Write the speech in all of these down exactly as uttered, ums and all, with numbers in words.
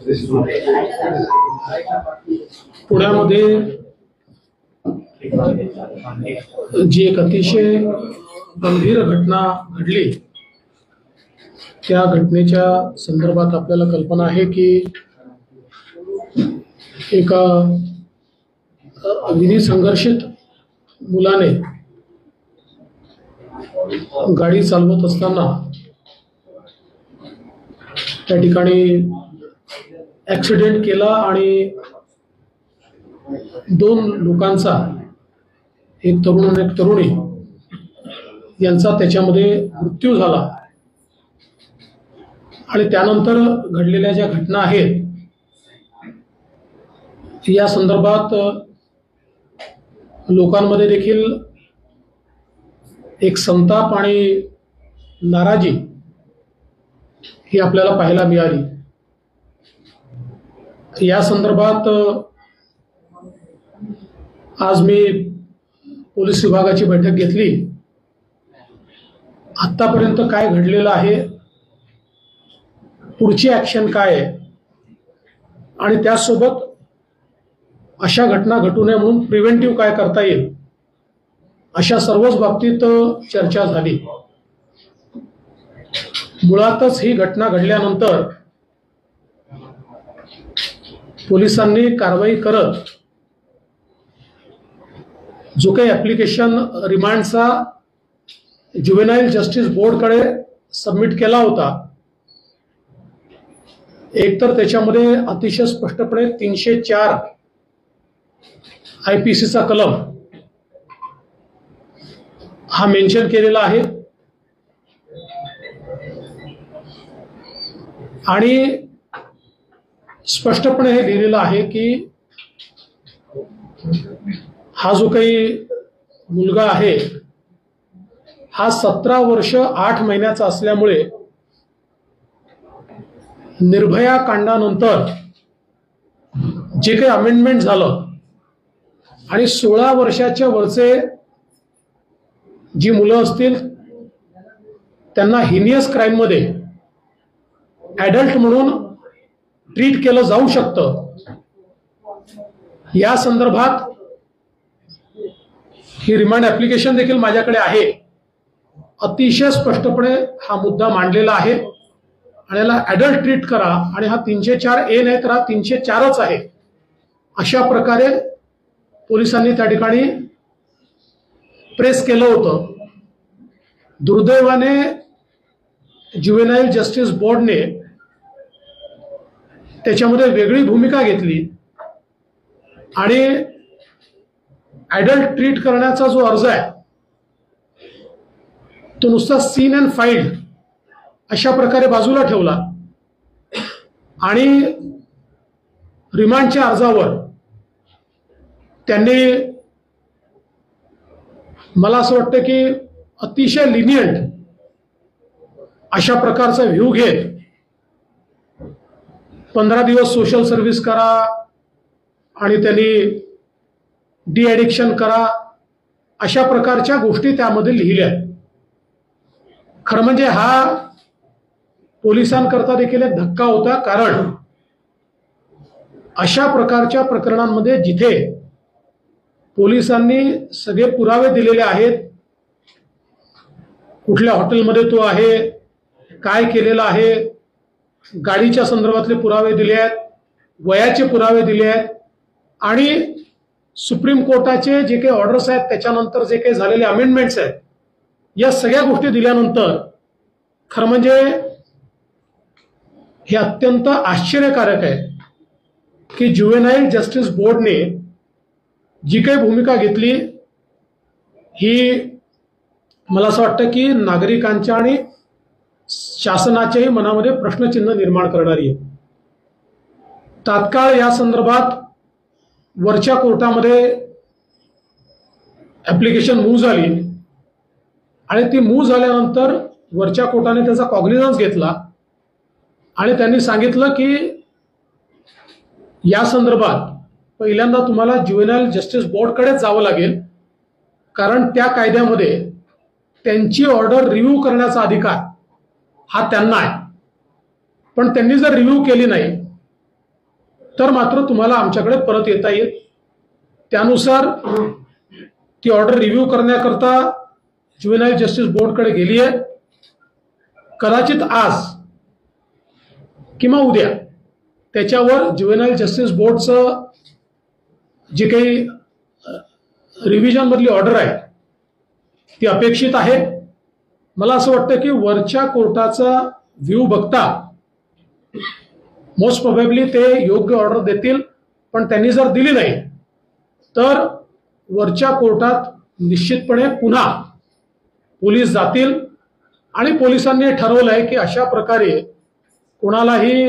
पुण्यामध्ये जी एक अतिशय गंभीर घटना घडली, त्या घटनेच्या संदर्भात आपल्याला कल्पना आहे की एका विधी संघर्षित मुलाने गाडी चालवत असताना त्या ठिकाणी ऍक्सिडेंट केला आणि दोन लोकांचा, एक तरुण आणि एक तरुणी यांचा त्याच्यामध्ये मृत्यू झाला। आणि त्यानंतर घडलेल्या ज्या घटना आहेत या संदर्भात लोकांमध्ये देखील एक संताप आणि नाराजी ही आपल्याला पाहायला मिळाली। या संदर्भात आज मी पोलीस विभागाची बैठक घेतली। आतापर्यंत काय घडलेलं आहे, पुढची ऍक्शन काय आहे आणि त्यासोबत अशा घटना घटू नये म्हणून प्रिव्हेंटिव्ह काय करता येईल, अशा सर्वच बाबतीत चर्चा झाली। मुळातच ही घटना घडल्यानंतर पोलिसांनी कारवाई करत जो काही ऍप्लिकेशन रिमांडचा ज्युव्हेनाइल जस्टिस बोर्डकडे सबमिट केला होता, एकतर त्याच्यामध्ये अतिशय स्पष्टपणे तीनशे चार आयपीसीचा कलम हा मेन्शन केलेला आहे आणि स्पष्टपणे हे लिहिलेलं आहे की हा जो काही मुलगा आहे हा सतरा वर्ष आठ महिन्याचा असल्यामुळे निर्भया कांडानंतर जे काही अमेंडमेंट झालं आणि सोळा वर्षाच्या वरचे जी मुलं असतील त्यांना हिनियस क्राईम मध्ये ऍडल्ट म्हणून ट्रीट केलं जाऊ शकतं, या संदर्भात ही रिमांड ऍप्लिकेशन देखील माझ्याकडे आहे। अतिशय स्पष्टपणे हा मुद्दा मांडलेला आहे आणि याला ऍडल्ट ट्रीट करा आणि हा तीनशे चार ए नाही तर हा तीनशे चारच आहे, अशा प्रकारे पोलिसांनी त्या ठिकाणी प्रेस केलं होतं। दुर्दैवाने ज्युव्हेनाइल जस्टिस बोर्डने त्याच्यामध्ये वेगळी भूमिका घेतली आणि ऍडल्ट ट्रीट करण्याचा जो अर्ज आहे तो नुसता सीन अँड फाईल्ड अशा प्रकारे बाजूला ठेवला आणि रिमांडच्या अर्जावर त्यांनी मला असं वाटतं की अतिशय लिनियंट अशा प्रकारचा व्ह्यू घेत पंधरा दिवस सोशल सर्व्हिस करा आणि त्यांनी डी ॲडिक्शन करा, अशा प्रकारच्या गोष्टी त्यामध्ये लिहिल्या। खरं म्हणजे हा पोलिसांकरता देखील एक धक्का होता, कारण अशा प्रकारच्या प्रकरणांमध्ये जिथे पोलिसांनी सगळे पुरावे दिलेले आहेत, कुठल्या हॉटेलमध्ये तो आहे, काय केलेलं आहे, गाडीच्या संदर्भातले पुरावे दिले आहेत, वयाचे पुरावे दिले आहेत आणि सुप्रीम कोर्टाचे जे काही ऑर्डर्स आहेत त्याच्यानंतर जे काही झालेले अमेंडमेंट्स आहेत, या सगळ्या गोष्टी दिल्यानंतर खरं म्हणजे हे अत्यंत आश्चर्यकारक आहे की ज्युव्हेनाइल जस्टिस बोर्डने जी काही भूमिका घेतली ही मला असं वाटतं की नागरिकांच्या आणि शासनाच्याही मनामध्ये प्रश्नचिन्ह निर्माण करणारी आहे। तात्काळ या संदर्भात वरच्या कोर्टामध्ये ऍप्लिकेशन मूव्ह झाली आणि ती मूव्ह झाल्यानंतर वरच्या कोर्टाने त्याचा कॉग्निझन्स घेतला आणि त्यांनी सांगितलं की या संदर्भात पहिल्यांदा तुम्हाला ज्युव्हेनाइल जस्टिस बोर्डकडे जावं लागेल, कारण त्या कायद्यामध्ये त्यांची ऑर्डर रिव्ह्यू करण्याचा अधिकार हा त्यांना आहे। पण त्यांनी जर रिव्ह्यू केली नाही तर मात्र तुम्हाला आमच्याकडे परत येता येईल. त्यानुसार ती ऑर्डर रिव्ह्यू करण्याकरता ज्युव्हेनाईल जस्टिस बोर्डकडे गेली आहे. कदाचित आज किंवा उद्या त्याच्यावर ज्युव्हेनाईल जस्टिस बोर्डचं जे काही रिव्हिजन मधली ऑर्डर आहे ती अपेक्षित आहे. मला असं वाटतं की वरच्या कोर्टाचा व्ह्यू बघता मोस्ट प्रोबेबली ते योग्य ऑर्डर देतील. पण त्यांनी जर दिली नाही तर वरच्या कोर्टात निश्चितपणे पुन्हा पोलीस जातील आणि पोलिसांनी ठरवलं आहे की अशा प्रकारे कोणालाही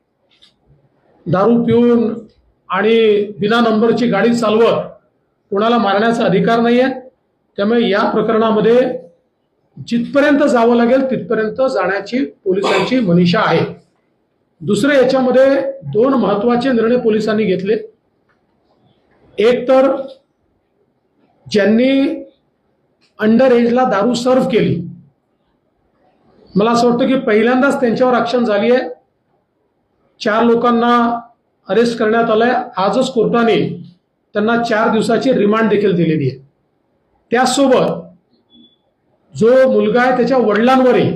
दारू पिऊन आणि बिना नंबरची गाडी चालवत कोणाला मारण्याचा अधिकार नाही आहे. त्यामुळे या प्रकरणामध्ये जिथपर्यंत जावं लागेल तिथपर्यंत जाण्याची पोलिसांची मनीषा आहे. दुसरे याच्यामध्ये दोन महत्वाचे निर्णय पोलिसांनी घेतले. एक तर ज्यांनी अंडर एजला दारू सर्व्ह केली, मला असं वाटतं की पहिल्यांदाच त्यांच्यावर ॲक्शन झाली आहे. चार लोकांना अरेस्ट करण्यात आलंय. आजच कोर्टाने त्यांना चार दिवसाची रिमांड देखील दिलेली आहे. त्याचसोबत जो मुलगा आहे त्याच्या वडिलांवरही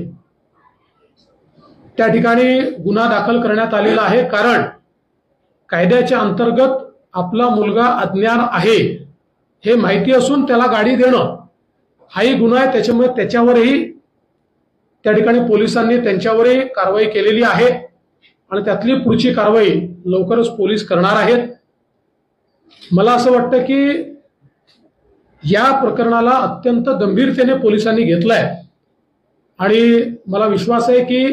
त्या ठिकाणी गुन्हा दाखल करण्यात आलेला आहे. कारण कायद्याच्या अंतर्गत आपला मुलगा अज्ञान आहे हे माहिती असून त्याला गाडी देणं हाही गुन्हा आहे. त्याच्यामुळे त्याच्यावरही त्या ठिकाणी पोलिसांनी त्यांच्यावरही कारवाई केलेली आहे आणि त्यातली पुढची कारवाई लवकरच पोलीस करणार आहेत. मला असं वाटतं की या प्रकरणाला अत्यंत गंभीरतेने पोलिसांनी घेतलंय आणि मला विश्वास आहे की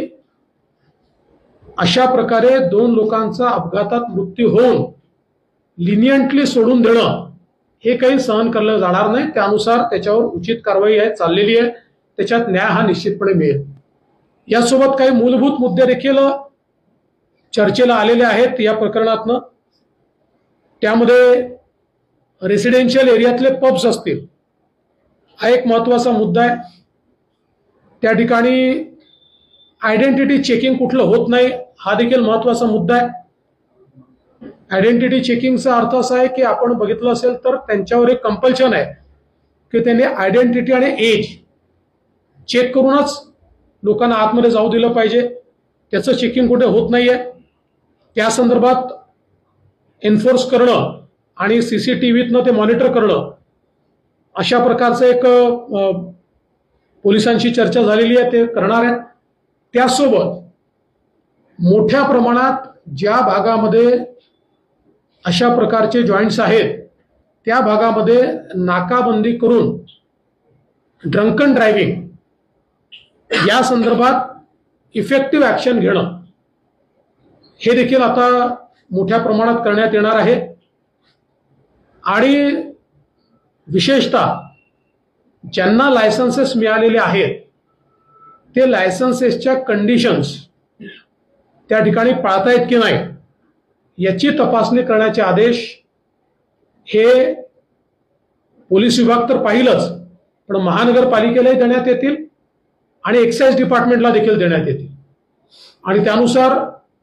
अशा प्रकारे दोन लोकांचा अपघातात मृत्यू होऊन लिनियंटली सोडून देणं हे काही सहन केलं जाणार नाही. त्यानुसार त्याच्यावर उचित कारवाई आहे चाललेली आहे. त्याच्यात न्याय हा निश्चितपणे मिळेल. यासोबत काही मूलभूत मुद्दे देखील चर्चेला आलेले आहेत या प्रकरणातनं. त्यामध्ये रेसिडेन्शियल एरियातले पब्स असतील हा एक महत्वाचा मुद्दा आहे. त्या ठिकाणी आयडेंटिटी चेकिंग कुठलं होत नाही हा देखील महत्वाचा मुद्दा आहे. आयडेंटिटी चेकिंगचा अर्थ असा आहे की आपण बघितलं असेल तर त्यांच्यावर एक कंपल्शन आहे की त्यांनी आयडेंटिटी आणि एज चेक करूनच लोकांना आतमध्ये जाऊ दिलं पाहिजे. त्याचं चेकिंग कुठे होत नाहीये. त्या संदर्भात एन्फोर्स करणं आणि सीसीटीव्हीतनं ते मॉनिटर करणं अशा प्रकारचं एक पोलिसांशी चर्चा झालेली आहे. ते करणार आहेत. त्यासोबत मोठ्या प्रमाणात ज्या भागामध्ये अशा प्रकारचे जॉईंट्स आहेत त्या भागामध्ये नाकाबंदी करून ड्रंकन ड्रायव्हिंग या संदर्भात इफेक्टिव्ह ॲक्शन घेणं हे देखील आता मोठ्या प्रमाणात करण्यात येणार आहे. आणि विशेषतः ज्यांना लायसन्सेस मिळालेले आहेत ते लायसन्सेसच्या कंडिशन्स त्या ठिकाणी पाळतायत की नाही याची तपासणी करण्याचे आदेश हे पोलीस विभाग तर पाहिलंच पण महानगरपालिकेलाही देण्यात येतील आणि एक्साइज डिपार्टमेंटला देखील देण्यात येतील. आणि त्यानुसार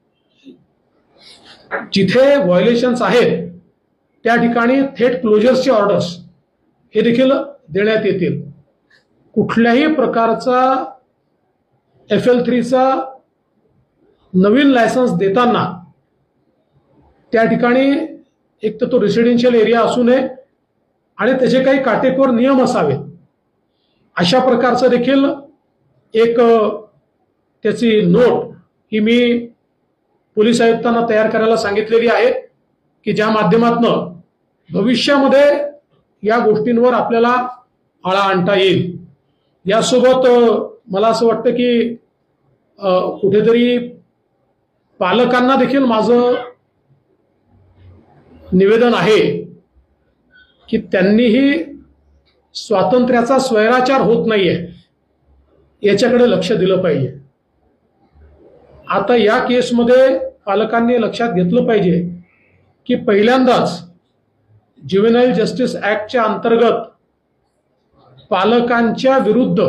जिथे व्हायोलेशन्स आहेत त्या ठिकाणी थेट क्लोजर्सचे ऑर्डर्स हे देखील देण्यात येतील. कुठल्याही प्रकारचा एफ एल थ्रीचा नवीन लायसन्स देताना त्या ठिकाणी एक तर तो रेसिडेन्शियल एरिया असू नये आणि त्याचे काही काटेकोर नियम असावेत. अशा प्रकारचं देखील एक त्याची नोट ही मी पोलीस आयुक्तांना तयार करायला सांगितलेली आहे की ज्या माध्यमातून भविष्यामध्ये या गोष्टींवर आपल्याला आळा आणता येईल. यासोबत मला असं वाटतं की कुठेतरी पालकांना देखील माझं निवेदन आहे की त्यांनीही स्वातंत्र्याचा स्वैराचार होत नाहीये याच्याकडे लक्ष दिलं पाहिजे. आता या केसमध्ये पालकांनी लक्षात घेतलं पाहिजे की पहिल्यांदाच ज्युव्हेनाईल जस्टिस ऍक्टच्या अंतर्गत पालकांच्या विरुद्ध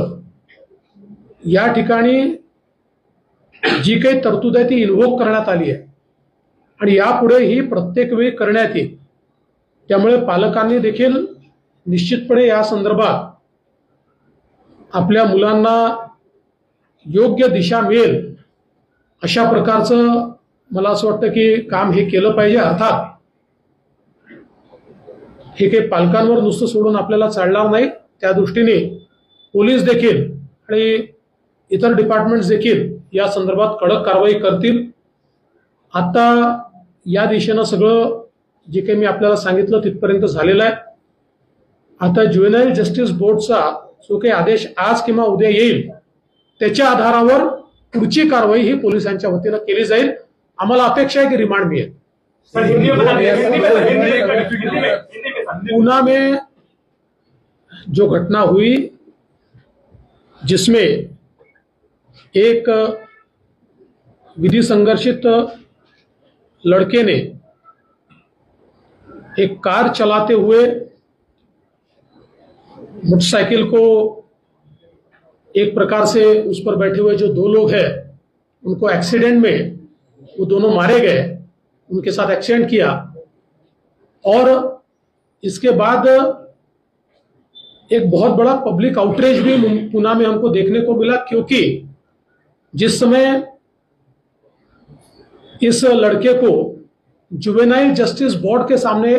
या ठिकाणी जी काही तरतूद आहे ती इन्व्होक करण्यात आली आहे. आणि यापुढेही प्रत्येक वेळी करण्यात येईल. त्यामुळे पालकांनी देखील निश्चितपणे या संदर्भात आपल्या मुलांना योग्य दिशा मिळेल अशा प्रकारचं मला असं वाटतं की काम हे केलं पाहिजे. अर्थात हे काही पालकांवर नुसतं सोडून आपल्याला चालणार नाही. त्या दृष्टीने पोलीस देखील आणि इतर डिपार्टमेंट्स देखील या संदर्भात कडक कारवाई करतील. आता या दिशेनं सगळं जे काही मी आपल्याला सांगितलं तिथपर्यंत झालेलं आहे. आता ज्युव्हेनाईल जस्टिस बोर्डचा जो काही आदेश आज किंवा उद्या येईल त्याच्या आधारावर पुढची कारवाई ही पोलिसांच्या वतीनं केली जाईल. आम्हाला अपेक्षा है कि रिमांड मिले. पूना में जो घटना हुई जिसमें एक विधि संघर्षित लड़के ने एक कार चलाते हुए मोटरसाइकिल को एक प्रकार से उस पर बैठे हुए जो दो लोग हैं उनको एक्सीडेंट में वो दोनों मारे गए, उनके साथ एक्सीडेंट किया. और इसके बाद एक बहुत बड़ा पब्लिक आउटरीच भी पुणे में हमको देखने को मिला, क्योंकि जिस समय इस लड़के को जुवेनाइल जस्टिस बोर्ड के सामने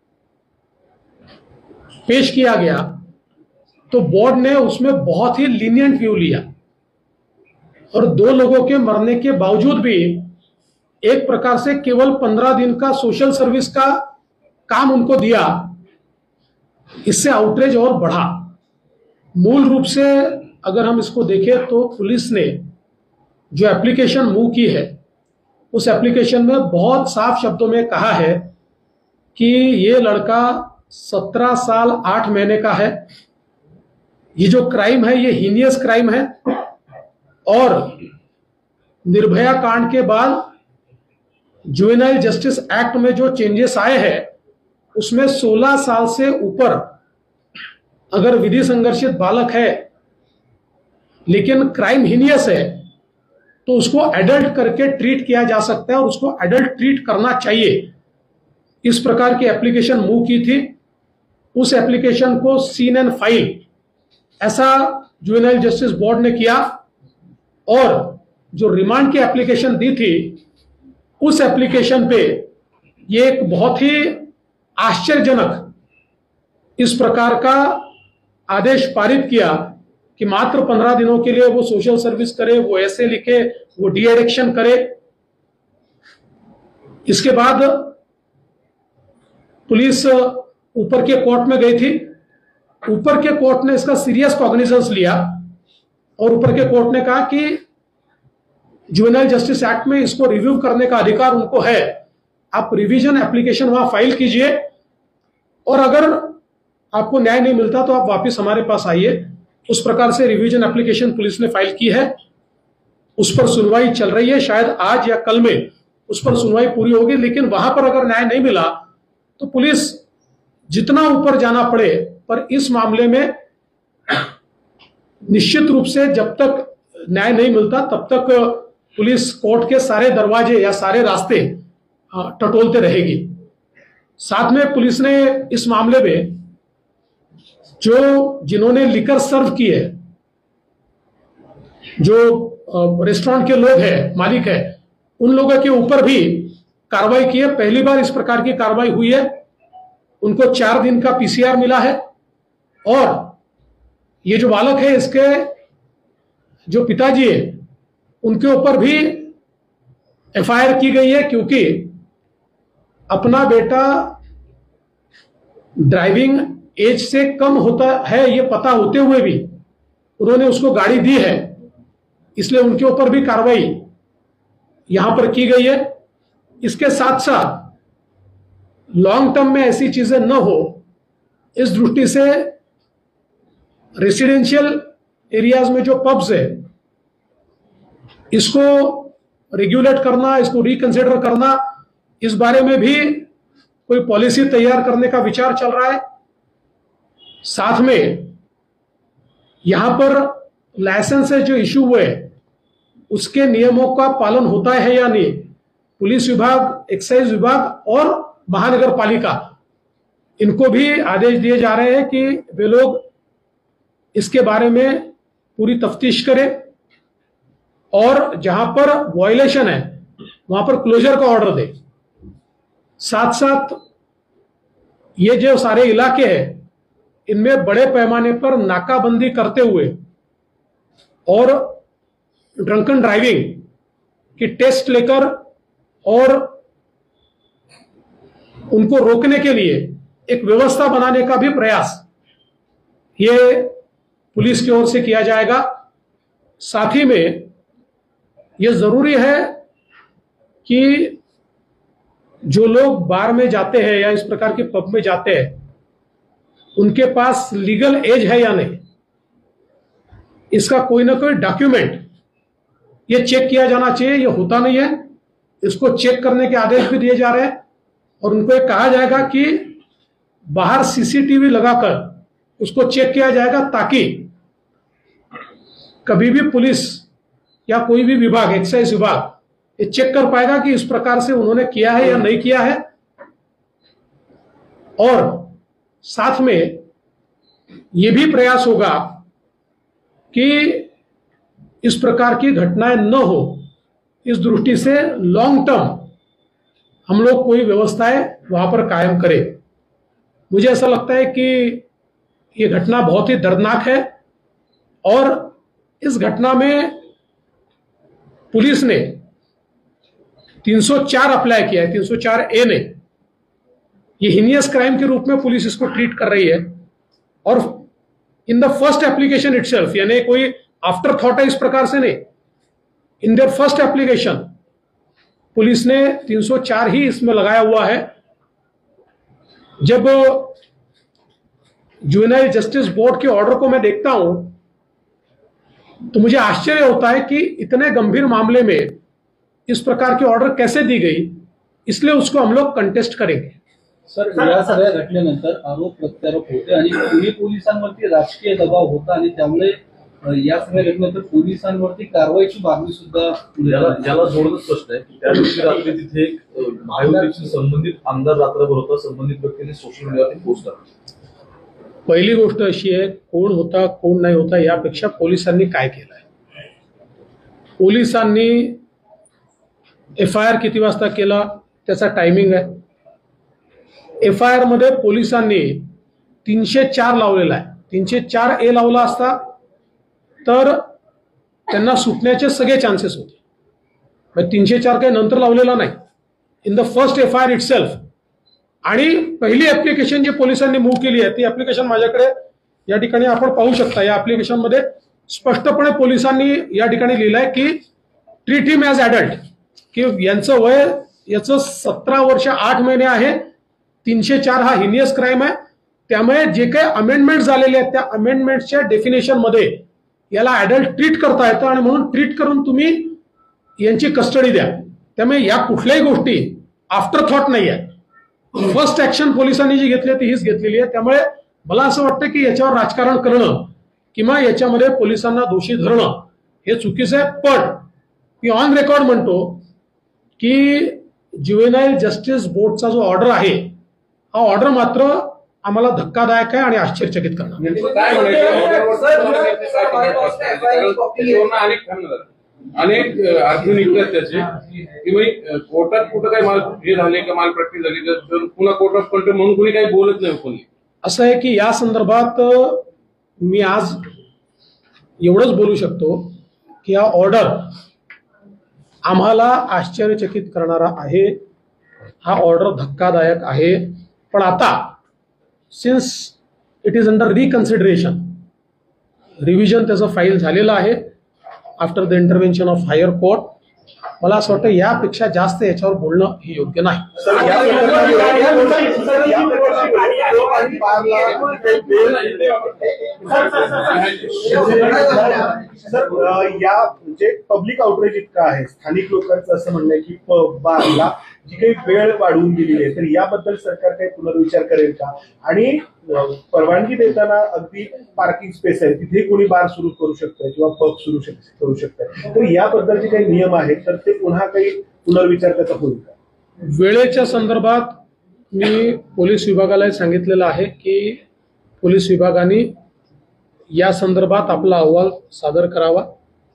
पेश किया गया तो बोर्ड ने उसमें बहुत ही लीनियंट व्यू लिया और दो लोगों के मरने के बावजूद भी एक प्रकार से केवल पंद्रह दिन का सोशल सर्विस का काम उनको दिया. इससे आउटरीच और बढ़ा. मूल रूप से अगर हम इसको देखें तो पुलिस ने जो एप्लीकेशन मूव की है उस एप्लीकेशन में बहुत साफ शब्दों में कहा है कि ये लड़का सत्रह साल आठ महीने का है. ये जो क्राइम है ये हीनियस क्राइम है और निर्भया कांड के बाद जुवेनाइल जस्टिस एक्ट में जो चेंजेस आए हैं उसमें सोलह साल से ऊपर अगर विधि संघर्षित बालक है लेकिन क्राइम हीनियस है तो उसको एडल्ट करके ट्रीट किया जा सकता है और उसको एडल्ट ट्रीट करना चाहिए. इस प्रकार की एप्लीकेशन मूव की थी. उस एप्लीकेशन को सीन एंड फाइल ऐसा जुवेनाइल जस्टिस बोर्ड ने किया और जो रिमांड की एप्लीकेशन दी थी उस एप्लीकेशन पे ये एक बहुत ही आश्चर्यजनक इस प्रकार का आदेश पारित किया कि मात्र पंद्रह दिनों के लिए वो सोशल सर्विस करे, वो ऐसे लिखे, वो डी एडिक्शन करे. इसके बाद पुलिस ऊपर के कोर्ट में गई थी. ऊपर के कोर्ट ने इसका सीरियस कॉग्निजेंस लिया और ऊपर के कोर्ट ने कहा कि जुवेनाइल जस्टिस एक्ट में इसको रिव्यू करने का अधिकार उनको है. आप रिवीजन एप्लीकेशन वहां फाइल कीजिए और अगर आपको न्याय नहीं मिलता तो आप वापस हमारे पास आइए. उस प्रकार से रिवीजन एप्लीकेशन पुलिस ने फाइल की है. उस पर सुनवाई चल रही है. शायद आज या कल में उस पर सुनवाई पूरी होगी. लेकिन वहां पर अगर न्याय नहीं मिला तो पुलिस जितना ऊपर जाना पड़े पर इस मामले में निश्चित रूप से जब तक न्याय नहीं मिलता तब तक पुलिस कोर्ट के सारे दरवाजे या सारे रास्ते टटोलते रहेगी. साथ में पुलिस ने इस मामले में जो जिन्होंने लिकर सर्व की है, जो रेस्टोरेंट के लोग हैं, मालिक है, उन लोगों के ऊपर भी कार्रवाई की है. पहली बार इस प्रकार की कार्रवाई हुई है. उनको चार दिन का पीसीआर मिला है और ये जो बालक है इसके जो पिताजी है उनके ऊपर भी एफआईआर की गई है, क्योंकि अपना बेटा ड्राइविंग एज से कम होता है ये पता होते हुए भी उन्होंने उसको गाड़ी दी है, इसलिए उनके ऊपर भी कार्रवाई यहां पर की गई है. इसके साथ साथ लॉन्ग टर्म में ऐसी चीजें न हो इस दृष्टि से रेसिडेंशियल एरियाज में जो पब्स है इसको रेगुलेट करना, इसको रिकंसिडर करना, इस बारे में भी कोई पॉलिसी तैयार करने का विचार चल रहा है. साथ में यहां पर लाइसेंस जो इश्यू हुए उसके नियमों का पालन होता है या नहीं, पुलिस विभाग, एक्साइज विभाग और महानगर पालिका, इनको भी आदेश दिए जा रहे हैं कि वे लोग इसके बारे में पूरी तफ्तीश करें और जहां पर वायलेशन है वहां पर क्लोजर का ऑर्डर दे। साथ साथ ये जो सारे इलाके हैं इनमें बड़े पैमाने पर नाकाबंदी करते हुए और ड्रंकन ड्राइविंग की टेस्ट लेकर और उनको रोकने के लिए एक व्यवस्था बनाने का भी प्रयास ये पुलिस की ओर से किया जाएगा। साथ ही में ये जरूरी है कि जो लोग बार में जाते हैं या इस प्रकार के पब में जाते हैं उनके पास लीगल एज है या नहीं, इसका कोई ना कोई डॉक्यूमेंट ये चेक किया जाना चाहिए। ये होता नहीं है, इसको चेक करने के आदेश भी दिए जा रहे हैं और उनको एक कहा जाएगा कि बाहर सीसीटीवी लगाकर उसको चेक किया जाएगा ताकि कभी भी पुलिस या कोई भी विभाग, एक्साइज विभाग, ये चेक कर पाएगा कि इस प्रकार से उन्होंने किया है या नहीं किया है। और साथ में ये भी प्रयास होगा कि इस प्रकार की घटनाएं न हो, इस दृष्टि से लॉन्ग टर्म हम लोग कोई व्यवस्थाएं वहां पर कायम करें। मुझे ऐसा लगता है कि ये घटना बहुत ही दर्दनाक है और इस घटना में पुलिस ने तीन सौ चार अप्लाई किया है, तीन सौ चार ए ने। ये हिनियस क्राइम के रूप में पुलिस इसको ट्रीट कर रही है और in the first application itself, यानी कोई आफ्टर थॉट है इस प्रकार से नहीं, in their first application police ने तीन सौ चार ही इसमें लगाया हुआ है। जब जुवेनाइल जस्टिस बोर्ड के ऑर्डर को मैं देखता हूं तो मुझे आश्चर्य होता है कि इतने गंभीर मामले में इस प्रकार की ऑर्डर कैसे दी गई, इसलिए उसको हम लोग कंटेस्ट करेंगे। सर, या सगळ्या घटनेनंतर आरोप प्रत्यारोप होते आणि पुणे पोलिसांवरती राजकीय दबाव होता आणि त्यामुळे या सगळ्या घटनेनंतर पोलिसांवरती कारवाईची मागणी सुद्धा ज्याला जोडणं स्पष्ट आहे की त्या दिवशी रात्री तिथे एक महायुतीशी संबंधित आमदार रात्रभर होता, संबंधित व्यक्तीने सोशल मीडियावरती पोस्ट टाकली। पहिली गोष्ट अशी आहे, कोण होता कोण नाही होता यापेक्षा पोलिसांनी काय केलंय। पोलिसांनी एफ आय आर किती वाजता केला त्याचा टायमिंग आहे। एफ आय आर मध्ये पोलिसांनी तीनशे चार लावलेला आहे। तीनशे चार ए लावला असता तर त्यांना सुटण्याचे सगळे चान्सेस होते। तीनशे चार काही नंतर लावलेला नाही, in the first F I R itself. आणि पहिली ऍप्लिकेशन जी पोलिसांनी मूव्ह केली आहे ती ऍप्लिकेशन माझ्याकडे या ठिकाणी आपण पाहू शकता। या ऍप्लिकेशन मध्ये स्पष्टपणे पोलिसांनी या ठिकाणी लिहिलंय की ट्रीट हिम ॲज ॲडल्ट, की यांचं वय याचं सतरा वर्ष आठ महिने आहे। तीनशे चार हा हिनियस क्राइम आहे, त्यामुळे जे काही अमेंडमेंट झालेले आहेत त्या अमेंडमेंटच्या डेफिनेशन मध्ये याला ॲडल्ट ट्रीट करता येतं आणि म्हणून ट्रीट करून तुम्ही यांची कस्टडी द्या। त्यामुळे या कुठल्याही गोष्टी आफ्टर थॉट नाही आहे। फर्स्ट ऍक्शन पोलिसांनी जी घेतली ती हीच घेतलेली आहे। त्यामुळे मला असं वाटतं की याच्यावर राजकारण करणं किंवा याच्यामध्ये पोलिसांना दोषी धरणं हे चुकीचं आहे। पण मी ऑन रेकॉर्ड म्हणतो की ज्युवेनाइल जस्टिस बोर्डचा जो ऑर्डर आहे हा ऑर्डर मात्र आम्हाला धक्कादायक आहे आणि आश्चर्यचकित करणार। अनेक अर्थ निघतात त्याचे की कोर्टात कुठं काही माल हे झाले का माल प्रॅक्टिस झाली तर पुन्हा कोर्ट ऑफ कंटेम्प्ट म्हणून कोणी काही बोलत नाही। कोणी असं आहे की या संदर्भात मी आज एवढंच बोलू शकतो की हा ऑर्डर आम्हाला आश्चर्यचकित करणारा आहे, हा ऑर्डर धक्कादायक आहे। पण आता since it is under reconsideration, revision त्याचं फाईल झालेलं आहे after the intervention of higher court, मला असं वाटतं यापेक्षा जास्त याच्यावर बोलणं हे योग्य नाही। या म्हणजे पब्लिक आउटरीच इतकं आहे, स्थानिक लोकांचं असं म्हणणं आहे की पब बारला जी काही वेळ वाढवून दिलेली आहे तर याबद्दल सरकार काही पुनर्विचार करेल का? आणि अं, परवानगी देताना अगदी पार्किंग स्पेस आहे तिथे कोणी बार सुरू करू शकतंय किंवा पब सुरू शक- करू शकतंय तर याबद्दल जे काही नियम आहेत तर ते पुन्हा काही पुनर्विचार त्याचा होईल का? वेळेच्या संदर्भात मी पोलीस विभागाला सांगितलेलं आहे की पोलीस विभागाने या संदर्भात आपला अहवाल सादर करावा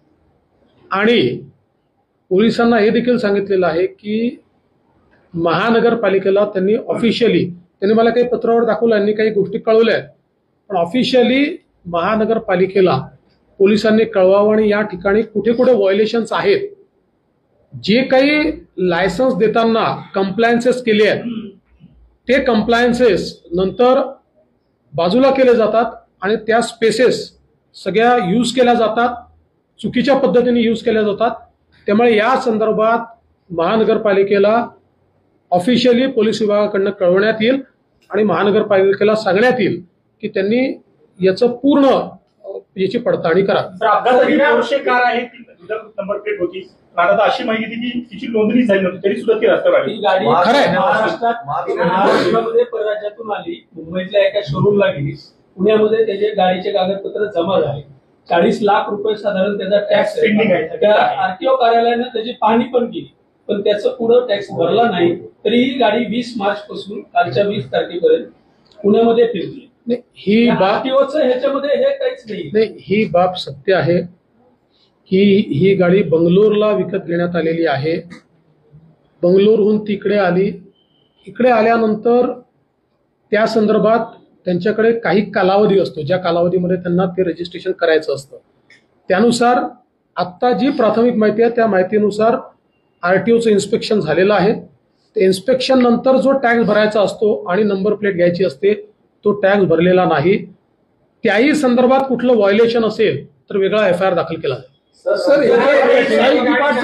आणि पोलिसांना हे देखील सांगितलेलं आहे की महानगरपालिकेला त्यांनी ऑफिशियली त्यांनी मला काही पत्रावर दाखवलं यांनी काही गोष्टी कळवल्या आहेत पण ऑफिशियली महानगरपालिकेला पोलिसांनी कळवावं आणि या ठिकाणी कुठे कुठे व्हायोलेशन्स आहेत जे काही लायसन्स देताना कंप्लायन्सेस केले आहेत ते कंप्लायन्सेस नंतर बाजूला केले जातात आणि त्या स्पेसेस सगळ्या यूज केल्या जातात चुकीच्या पद्धतीने यूज केल्या जातात त्यामुळे या संदर्भात महानगरपालिकेला ऑफिशियली पोलीस विभागाकडनं कळवण्यात येईल आणि महानगरपालिकेला सांगण्यात येईल की त्यांनी याचं पूर्ण अ, याची पडताळणी करावी. तर अपघाताची पोर्शे कार आहे ती नंबर प्लेट होती पण आता अशी माहिती की तिची नोंदणी झाली नव्हती तरी सुद्धा ती रस्त्यावर ही आली. गाडी मार्च खरंय. महाराष्ट्रात मार्च महाराष्ट्रामध्ये परराज्यातून आली मुंबईतल्या एका शोरूमला गेली पुण्यामध्ये त्याचे गाडीचे कागदपत्र जमा झाले चाळीस लाख रुपये साधारण त्याचा टॅक्स Pending आहे. त्या आरटीओ कार्यालयानं त्याची पाहणी पण केली पण त्याचं पुढं टॅक्स भरला नाही तरी ही गाडी वीस मार्च पासून कालच्या वीस तारखेपर्यंत पुण्यामध्ये फिरली नाही, ही बाब आरटीओचं ह्याच्यामध्ये हे काहीच नाही नाही ही बाब सत्य आहे की ही गाडी बंगलोरला विकत घेण्यात आलेली आहे बंगलोरहून तिकडे आली इकडे आल्यानंतर त्या संदर्भात त्यांच्याकडे काही कालावधी असतो ज्या कालावधीमध्ये त्यांना ते रजिस्ट्रेशन करायचं असतं त्यानुसार आत्ता जी प्राथमिक माहिती आहे त्या माहितीनुसार आरटीओचं इन्स्पेक्शन झालेलं आहे ते इन्स्पेक्शन नंतर जो टॅक्स भरायचा असतो आणि नंबर प्लेट घ्यायची असते तो टॅक्स भरलेला नाही त्याही संदर्भात कुठलं व्हायोलेशन असेल तर वेगळा एफ आय आर दाखल केला जाईल. सर